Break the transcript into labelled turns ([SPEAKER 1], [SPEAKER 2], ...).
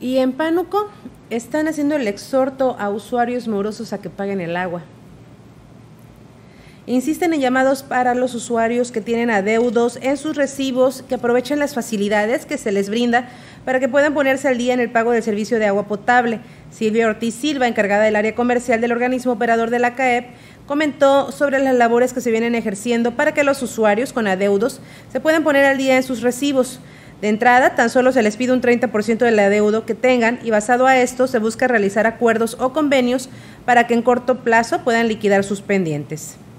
[SPEAKER 1] Y en Pánuco están haciendo el exhorto a usuarios morosos a que paguen el agua. Insisten en llamados para los usuarios que tienen adeudos en sus recibos, que aprovechen las facilidades que se les brinda para que puedan ponerse al día en el pago del servicio de agua potable. Silvia Ortiz Silva, encargada del área comercial del organismo operador de la CAEP, comentó sobre las labores que se vienen ejerciendo para que los usuarios con adeudos se puedan poner al día en sus recibos. De entrada, tan solo se les pide un 30% del adeudo que tengan y basado a esto se busca realizar acuerdos o convenios para que en corto plazo puedan liquidar sus pendientes.